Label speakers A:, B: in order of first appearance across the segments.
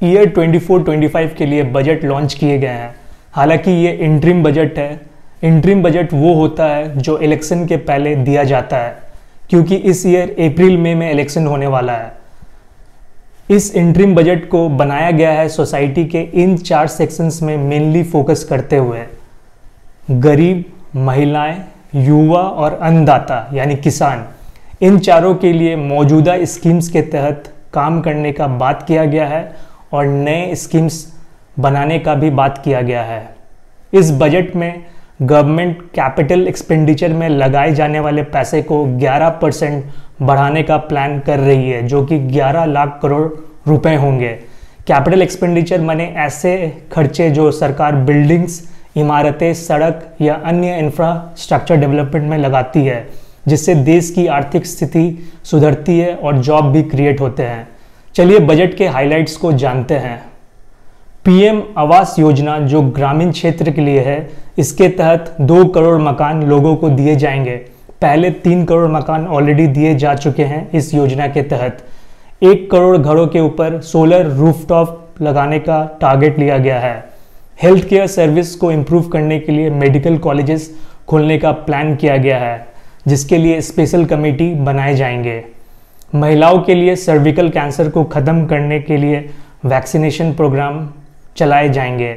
A: Year 24-25 के लिए budget launch किए गए हैं। हालांकि ये इंटरिम बजट है। इंटरिम बजट वो होता है जो इलेक्शन के पहले दिया जाता है, क्योंकि इस ईयर अप्रैल मई में इलेक्शन होने वाला है। इस इंटरिम बजट को बनाया गया है सोसाइटी के इन 4 सेक्शंस में मेनली फोकस करते हुए। गरीब, महिलाएं, युवा और अन्नदाता यानी किसान, इन चारों के लिए मौजूदा स्कीम्स के तहत काम करने का बात किया गया है और नए स्कीम्स बनाने का भी बात किया गया है। इस बजट में गवर्नमेंट कैपिटल एक्सपेंडिचर में लगाए जाने वाले पैसे को 11% बढ़ाने का प्लान कर रही है, जो कि 11 लाख करोड़ रुपए होंगे। कैपिटल एक्सपेंडिचर माने ऐसे खर्चे जो सरकार बिल्डिंग्स, इमारतें, सड़क या अन्य इंफ्रास्ट्रक्चर डेवलपमेंट में लगाती है, जिससे देश की आर्थिक स्थिति सुधरती है और जॉब भी क्रिएट होते हैं। चलिए बजट के हाइलाइट्स को जानते हैं। पीएम आवास योजना जो ग्रामीण क्षेत्र के लिए है, इसके तहत 2 करोड़ मकान लोगों को दिए जाएंगे। पहले 3 करोड़ मकान ऑलरेडी दिए जा चुके हैं इस योजना के तहत। 1 करोड़ घरों के ऊपर सोलर रूफटॉप लगाने का टारगेट लिया गया है। हेल्थ केयर सर्विस को इम्प्रूव करने के लिए मेडिकल कॉलेजेस खोलने का प्लान किया गया है, जिसके लिए स्पेशल कमेटी बनाए जाएंगे। महिलाओं के लिए सर्विकल कैंसर को ख़त्म करने के लिए वैक्सीनेशन प्रोग्राम चलाए जाएंगे।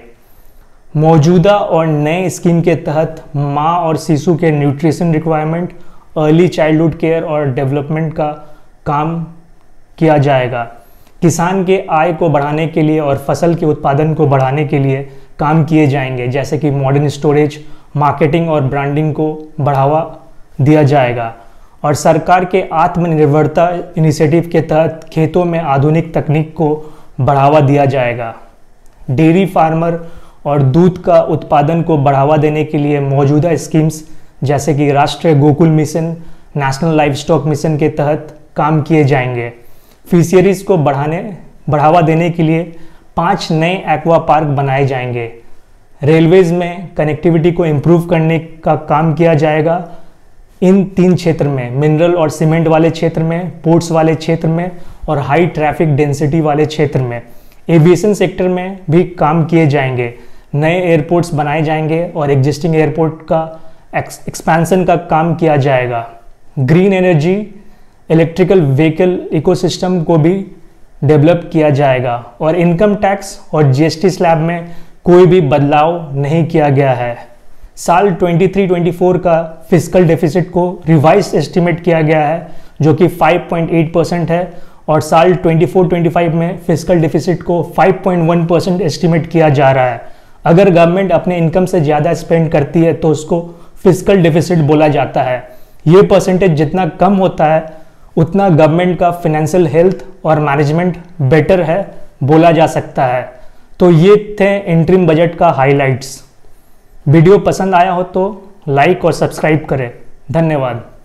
A: मौजूदा और नए स्कीम के तहत माँ और शिशु के nutrition requirement, early childhood care और डेवलपमेंट का काम किया जाएगा। किसान के आय को बढ़ाने के लिए और फसल के उत्पादन को बढ़ाने के लिए काम किए जाएंगे, जैसे कि मॉडर्न स्टोरेज, मार्केटिंग और ब्रांडिंग को बढ़ावा दिया जाएगा। और सरकार के आत्मनिर्भरता इनिशिएटिव के तहत खेतों में आधुनिक तकनीक को बढ़ावा दिया जाएगा। डेयरी फार्मर और दूध का उत्पादन को बढ़ावा देने के लिए मौजूदा स्कीम्स जैसे कि राष्ट्रीय Gokul mission, national livestock mission के तहत काम किए जाएंगे। फिशरीज को बढ़ावा देने के लिए 5 नए एक्वा पार्क बनाए जाएंगे। रेलवेज में कनेक्टिविटी को इम्प्रूव करने का काम किया जाएगा। इन 3 क्षेत्र में, मिनरल और सीमेंट वाले क्षेत्र में, पोर्ट्स वाले क्षेत्र में और हाई ट्रैफिक डेंसिटी वाले क्षेत्र में, एविएशन सेक्टर में भी काम किए जाएंगे। नए एयरपोर्ट्स बनाए जाएंगे और एग्जिस्टिंग एयरपोर्ट का एक्सपेंशन का काम किया जाएगा। Green energy, electrical vehicle ecosystem को भी डेवलप किया जाएगा और इनकम टैक्स और जीएसटी स्लैब में कोई भी बदलाव नहीं किया गया है। साल 23-24 का फिस्कल डेफिसिट को रिवाइज एस्टिमेट किया गया है, जो कि 5.8% है और साल 24-25 में फिस्कल डेफिसिट को 5.1% एस्टिमेट किया जा रहा है। अगर गवर्नमेंट अपने इनकम से ज़्यादा स्पेंड करती है तो उसको फिस्कल डेफिसिट बोला जाता है। ये परसेंटेज जितना कम होता है उतना गवर्नमेंट का फाइनेंशियल हेल्थ और मैनेजमेंट बेटर है बोला जा सकता है। तो ये थे इंटरिम बजट का हाइलाइट्स। वीडियो पसंद आया हो तो लाइक और सब्सक्राइब करें। धन्यवाद।